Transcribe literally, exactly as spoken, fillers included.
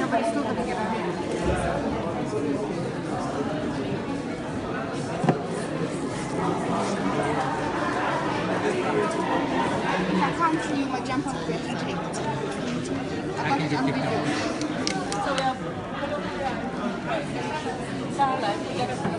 but it's still gonna get out. If I can't see you, my jumper will get taped. I got it on video. So we have...